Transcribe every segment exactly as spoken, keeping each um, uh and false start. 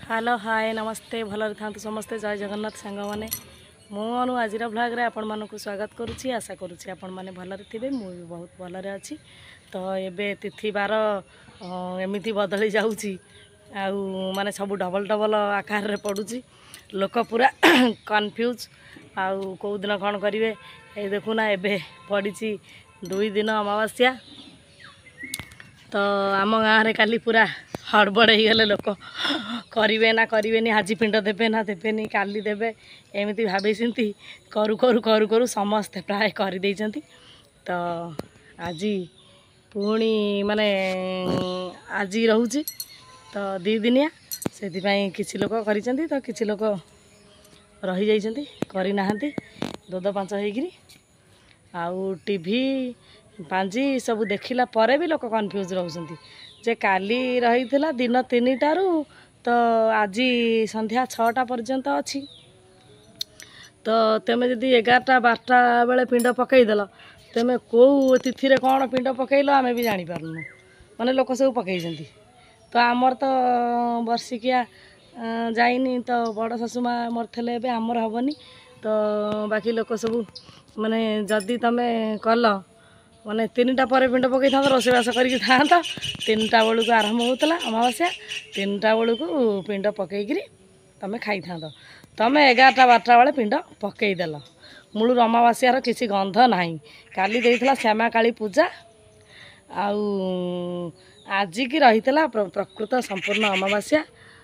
Hello hi नमस्ते भलरे था समस्ते जय जगन्नाथ सांग मैंने मुझे आज ब्लॉग आपण मानक स्वागत करुच्ची आशा करुच्ची आपण मैंने भलरे थे मु भी बहुत भलरे अच्छी तो ये तिथि बार एमती बदली जाऊँगी आने सब डबल डबल आकार पड़ुची लोक पूरा कन्फ्यूज आउ कौ दिन कौन करेंगे ये देखुना एबे पड़ी दुई दिन अमावास्या तो आम गाँव में काली पूरा हड़बड़ हो गले लोक करेंगे ना करेंगे आज पिंड देवे ना देवे काली देवे एमती भाई चिंती करू करू करू करू समस्ते प्राय कर तो आज पुणी माने आज रोचे तो दी दिनिया से किसी लोक कर तो किसी लोक रही जाइछन्ति करी नाहंती दो दो पांच होगी आउ टीवी पांजी सब देखला परे भी लोक कन्फ्यूज रहउछन्ति जे काली रही दिन तीन टारू तो आज संध्या छटा पर्यंत अच्छी तो तेमे जदि एगारटा बारटा बेले पिंड पकईदेल तेमे कौ तिथि रे कौन पिंड पकईल आमे भी जानी पारनु माने लोक सब पकईछन्ति तो आमर तो वर्षिकिया जाइनी तो बड़ शाशु माँ मरथले एबे आमर हबनी तो बाकी लोक सब माने जदि तमे कल माने तीन टा पर पिंड पकई था रोषेबास करके था तीन टा बेलू को आरंभ होता अमावास्या तीन टा बेलू को पिंड पकईकि तुम खाई था तुम एगारटा बारटा बेले पिंड पकईदेल मूल अमावास्यार किसी गंध ना काली देइथला श्यामा काली पूजा आउ आज की रही प्रकृत संपूर्ण अमावास्या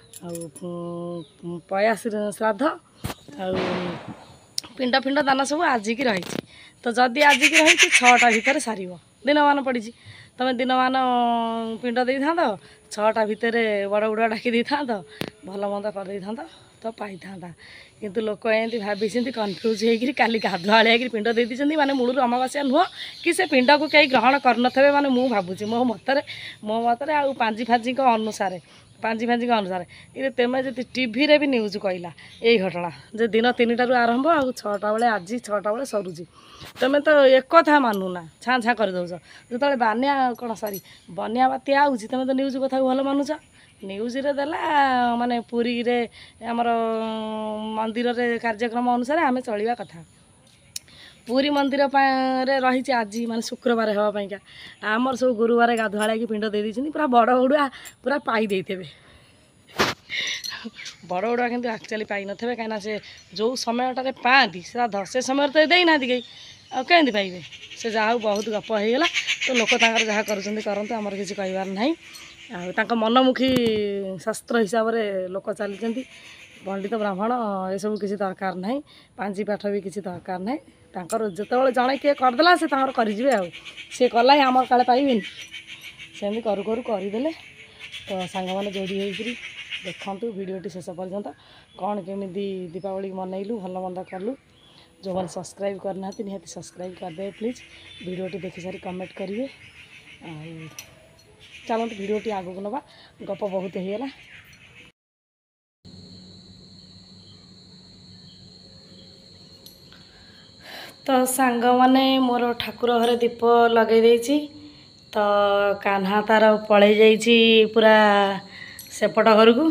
पया श्राद्ध आ पिंड पिंड दान सब आज की रही तो जदि आज की रही छटा भितर सार दिन मान पड़ी तुम दिन मान पिंड दे था छटा भितर बड़ बुढ़ा डाकी दे था भल मंद कर था तो पाई था किंतु लोक एमती भाई चिंती कन्फ्यूज होगी काली गाधुआलिया पिंड दे दी माने मूल अमावास्या नुह कि से पिंड को कहीं ग्रहण करनथे माने मु भावुची मो मतरे मो मतरे आ पांजी फाजी अनुसार पांजी फाजी अनुसार ये तेमे जी टीवी रे भी न्यूज कहला यही घटना जे दिन तीन टारू आरंभ आ छटा बेले आज छटा बेले सरुची तुम तो एक कथा मानुना छाँ छाँ कर दौच जो बान्या कौन सरी बन्या बात्या आउची तुम तो न्यूज कथा भल मानुच न्यूज रे देला माने पुरी रे हमर मंदिर रे कार्यक्रम अनुसार आमे चलिबा कथा पुरी मंदिर रे रही आज माने शुक्रवार हवापाइका आमर सब गुरुवार गाधुआड़ा की पिंड दे दी पूरा बड़ उड़ुआ पूरा पाई देते बड़ उड़ुआ किंतु एक्चुअली पाई नथे कहीं से जो समयटारे पाती श्राद्ध से समय तो देना कहीं कहीं पाइबे से जहाँ बहुत गप होगा तो लोक जहाँ करते आमर किसी कहबार ना आ मनमुखी शास्त्र हिसाब से लोक चली पंडित ब्राह्मण ये सब किसी दरकार ना पांजी पाठ भी किसी दरकार ना जो जड़े किए करदेला से करेंगे आ सी कला आम काले पाइबेनि सेमती करू करू करदे तो सांग मैंने जोड़ी होकर देखु भिडटी शेष पर्यंत कौन केमी दीपावली मनइलु भल मंद कलु जो मैंने सब्सक्राइब करना निहाती सब्सक्राइब करदे प्लीज भिडटी देखी सारी कमेंट करेंगे चलते भिडटी आगू नवा गप बहुत होगा तो सांग मैंने मोर ठाकुर घरे दीप लगे देछि तो कान्हा तार पलि जाइछि पूरा सेपट घर को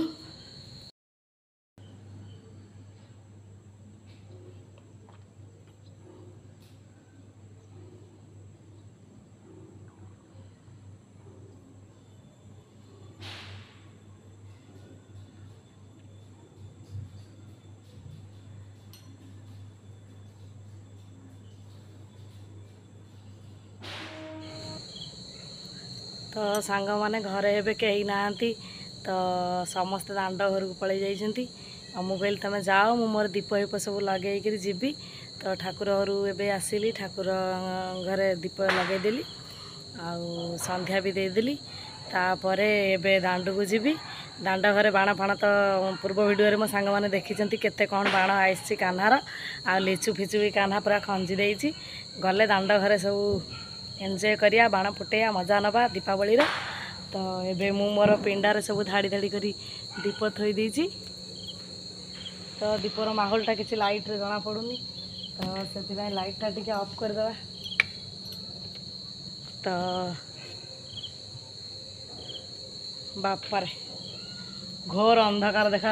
तो सांग मैंने घरे एबे कहीं नाहंती तो समस्त दांड घर को पलि जाइछन्ति आ मु कहली तुम जाओ मु मोर दीप हिप सब लगे जीवी तो ठाकुर घर एबे आसिली ठाकुर घरे दीप लगेदेली आउ संध्या भी देदेली तापर एबे दांड को जीवी दांड घरे बाण फाण तो पूर्व भिडियो मो सांग मैंने देखी केते कौन बाण आसी कान्हार आ लिचु फिचु भी कान्हा पूरा खंजी देइछि गले दांड घरे सब एंजॉय करिया बाण फुटेया मजा नवा दीपावली तो एबे मु मोर पिंडार सब धाड़ी धाड़ी करी दीप थई देइछि तो दीपर माहौलटा किसी लाइट रे जना पड़ुनी तो से लाइटा टी ऑफ करदे तो बापारे घोर अंधकार देखा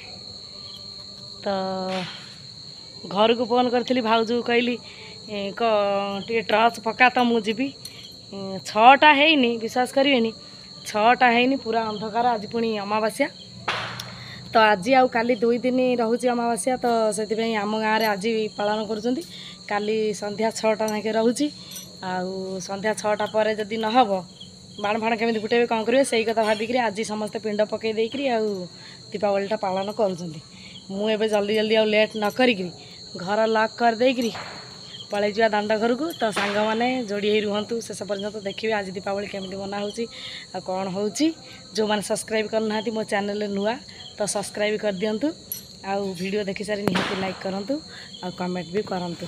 तो घर को फोन करी भाउज कहली टे टर्च पका तो मुझी छटा है विश्वास करेनि छटा है पूरा अंधकार आज पुणी अमावास्या तो आज आउ काली दुई दिन रोचे अमावास्या तो से आम गाँव में आज पालन कर काली संध्या छटा जाके रोचे आउ संध्या छटा पर जदि नहब बाण फाण केमी फुटेबे कौन करेंगे से कथा भाविक आज समस्ते पिंड पकई देकरी आउ दीपावलीटा पालन करुँच मुझे जल्दी जल्दी आउ लेट न करी घर लॉक कर देकरी पलि जा दांड घर को तो सांग मैंने जोड़ी ही रुहतु शेष पर्यंत देखिए आज दीपावली केमी मना हो कौन हो जो मैंने सब्सक्राइब करना मो चैनल नुआ तो सब्सक्राइब कर दिंतु आउ वीडियो देखि सारी निहाती लाइक करंतु आ कमेंट भी करंतु।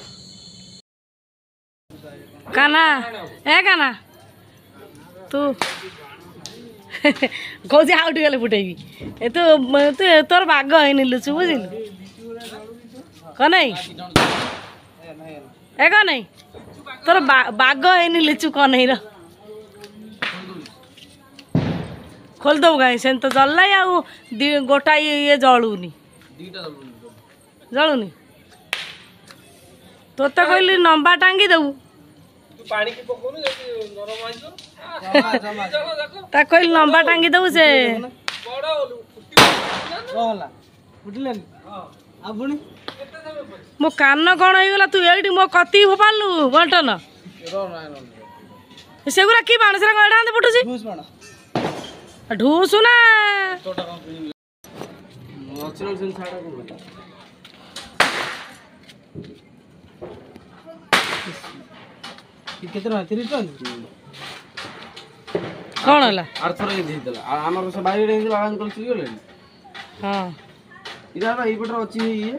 काना ए काना तू कौन आउट गले फुटेबी ए तू तू तोर बाग है लुचु बुझिल कौन नहीं ए कौन नहीं तोर बाग है लिचु कौन नहीं खोल दो गाय से तो जल्ला आउ गोटा ये जलूनी जलूनी तो तो कहली नंबा टांगी देबू कहली नंबा टांगी देबू से मो कान कौन हो तू ये मो कति फोपालु बंटन सेगुरा कि बाण से एडा फुटुची ढूसु ना कौन है आरथर ये देला हमर से बाहर रे आवाज कर चली गेले हां इधर बा ई पटर अछि ये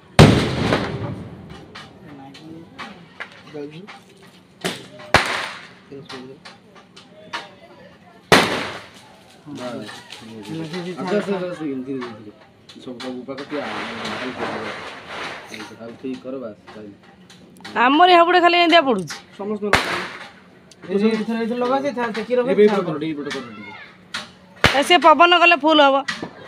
आमर हाबुड़े खाली एंदिया पड़ू से पवन गले फुल हम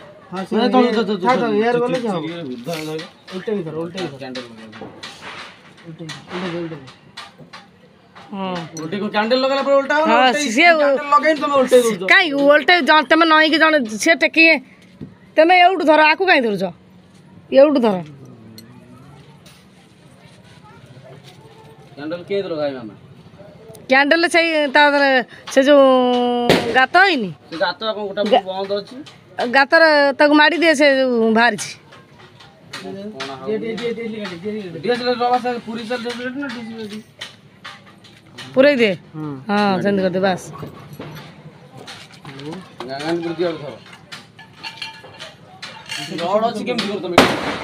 कैंडल लगा पर उल्टा हां से लगाइन तुम उल्टे दो काई उल्टे तमे नई के जण से टेकी तमे एउड धर आकु काई धरछ एउड धर कैंडल के लगाई मामा कैंडल से से जो गात होइनी से गात को गोटा बंद अछि गातर तक माडी दे से बाहर छी डीएसएल बाबा से पूरी चल दे ना डीएसएल पूरे दे हां सेंड कर दे बस गांगान बुद्धि और थो रोड अछि केम कर तमे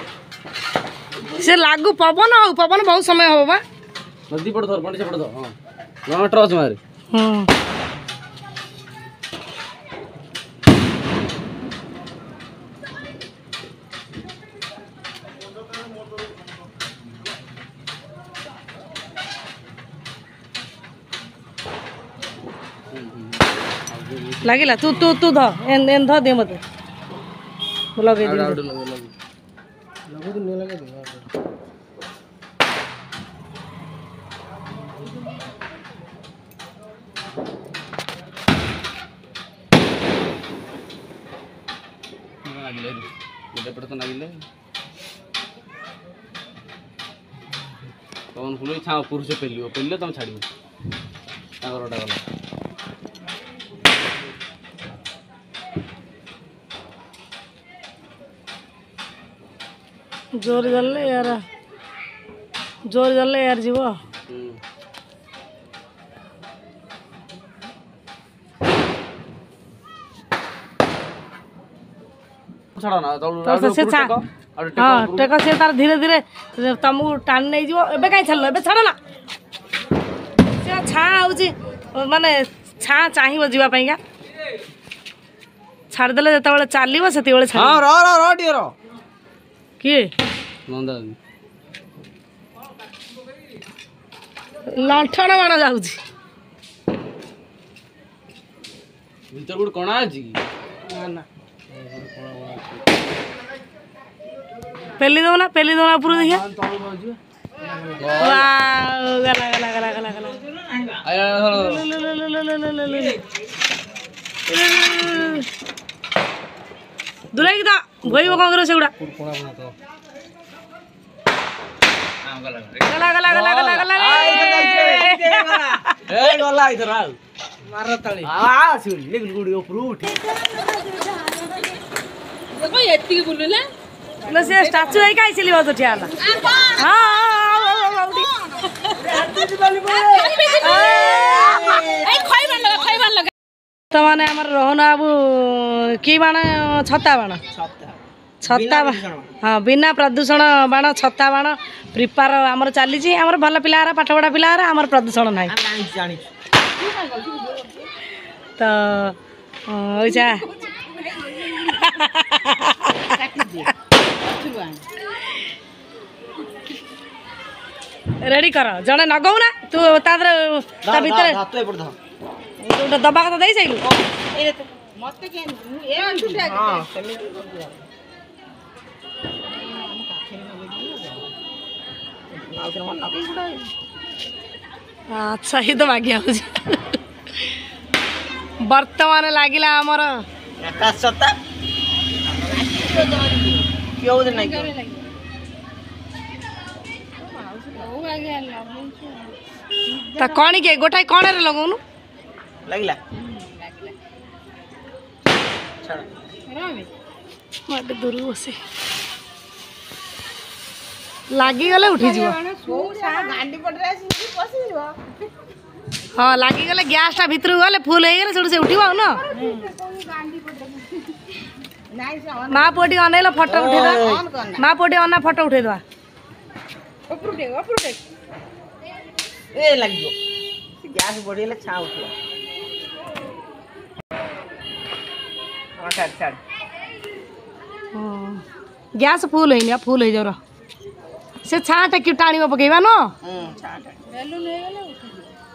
से लागू पवन हो पवन बहुत समय हो बा नदी पड़ धर पंडी से पड़ धर हां ना ट्रच मारे हां लागिला तू तू तू ध एन एन ध दे मते लगे दे लगे लगे तो नहीं लगे दे नागिले गोटे पट तो नागिले कौन फुल छा पुरुष पेलियो पेलियो तुम छाड़ियो तागरटा गला जोर जल्ले यार जोर जल्ले यार जीव छड़ा ना तो से छा हां टेका से तार धीरे धीरे तमु टान नै जीव एबे काई छल्लो एबे छड़ा ना से छा आउची माने छा चाहिबो जीवा पईगा छाड़ देले जता बेले चालीबो सेती बेले छा हां रो रो रो टियो रो किए नंदा लांठण माना जाउची भीतर गुड कोना अछि ना ना पेली दो ना पेली दो ना ऊपर देखिए वाह गला गला गला गला गला दुलाई की ता भई वो कांग्रेस सेगुड़ा गला गला गला गला गला ए गला इधर आ मार ताली आ सुन लेकिन गुडी ऊपर उठ देखो एत्ती बुलले न से स्टैचू है काई चली बात ठियाला हां ए खइबान लगा खइबान लगा तो माने हमर रोहन बाबू की बाण छत्ता बाण छत्ता हाँ बिना प्रदूषण बाण छत्ता बाण प्रिपेयर आमर चली आमर भल पिला पाठ पढ़ा पिला आमर प्रदूषण ना तो ओइसा रेडी कर जड़े नगौ ना तू ता भीतर गोटे दबा कथा दे साइलु मते के ए अंटुटा हां अच्छा ही तो मागिया वर्तमान लगिला आमर आकाश छत्ता क्यों दे नहीं ता कौन के गोटाई कौन रे लगौनु लगिला मत दूर बसे लागी गले उठी जीव गांडी पडरे पसी जीव हां लागी गले गैस ता भीतर गले फुल हे गले से उठिबा न माँ पोटी अनेला फोटो उठे दो माँ पोटी अना फोटो उठे दो ऊपर उठे ऊपर उठे ए लागियो गैस बढ़िले छा उठियो हां छाड़ छाड़ गैस फुल है फुल हो जाओ से छाटा क्यों टाणी पकेबा न बेलून हे गेले उठे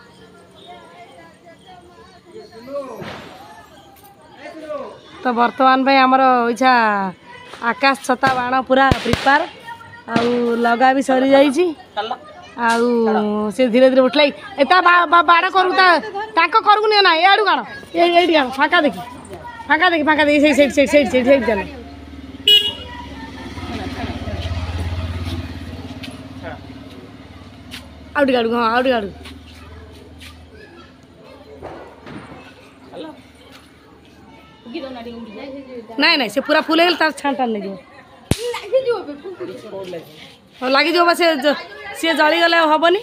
तो बर्तमान भाई आमर इच्छा आकाश छता बाण पूरा प्रिपेयर आउ लगा भी सरी जाइए आउ से धीरे धीरे उठल एता बाड़ करू ताक करू नि ना एडू काण एडी काण फाका देखी फाका देखी फाका देखी से side side side side side चल आउट गाड़ू हां आउट गाड़ू नहीं नहीं से पूरा फुल तार छान टान लगे लगी जो से सी जली गले हेनी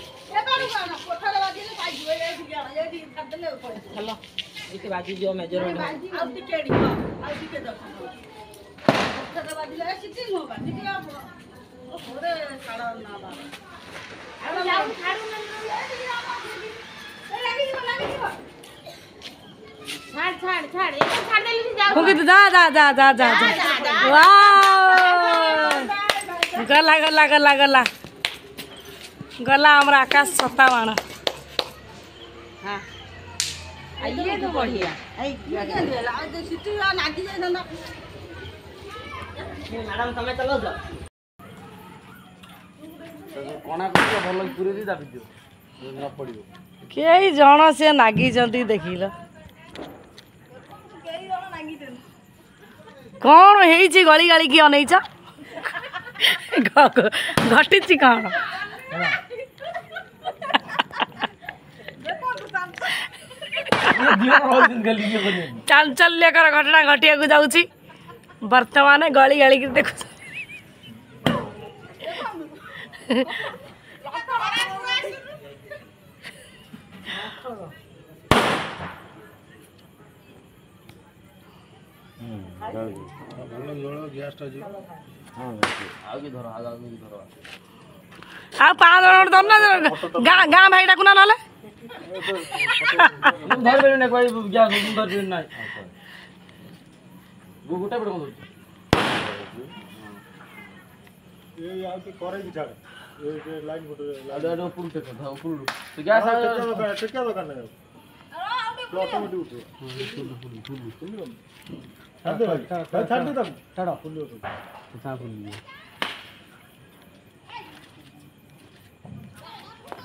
छाड़ छाड़ छाड़ एक छाड़ ले जा फूंकी जा जा जा जा जा वाह गला गला गला गला गला हमरा आकाश छता बाण हां आइए तो बढ़िया आई ला जो सिटी लागी जाय ना मैडम समय चलो जा कोना को भलो पूरे दी दाबी दियो न पड़ियो केई जण से नागी जंती देखिलो कौन है गली गली की अनैच घटी कौन चांचल्यकर घटना घटिया जाऊँगी वर्तमान गली गली की देख आ पाँच जन धर ना गाँ गाँ भाई डाकुना ना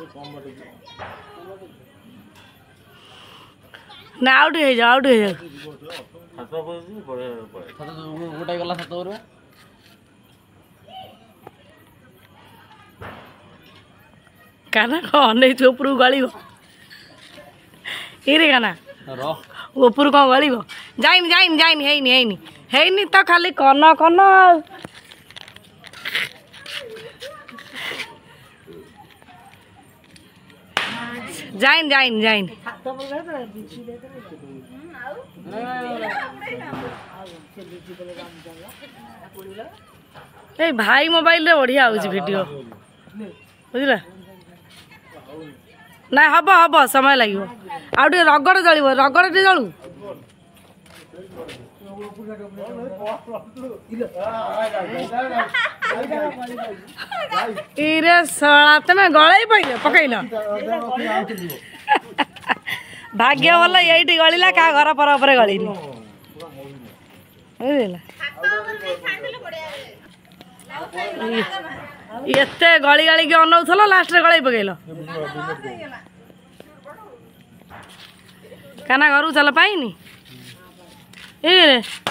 ना आउट हो जाओ आउट हो जाओ गोटे गला सात ओवर काना कौन नहीं तू ऊपर गलिब इरे काना रह ऊपर कौन गलिब जाइनि जाइनि जाइनि हैनी हैनी हैनी तो खाली कन कन जाइनि जाइनि जाइनि ए भाई मोबाइल रे बढ़िया होची वीडियो बुझला ना हब हब समय लगे आउ टे रगड़ जलिब रगड़ टे जलू इरे सला तमे गलाई पइले पकइल भाग्य भल यही गलिला का घर पर पर गलिनी बुझला एते गली गली के अनौथल लास्ट रे गलाई पकइल काना घर चल पाइनी ए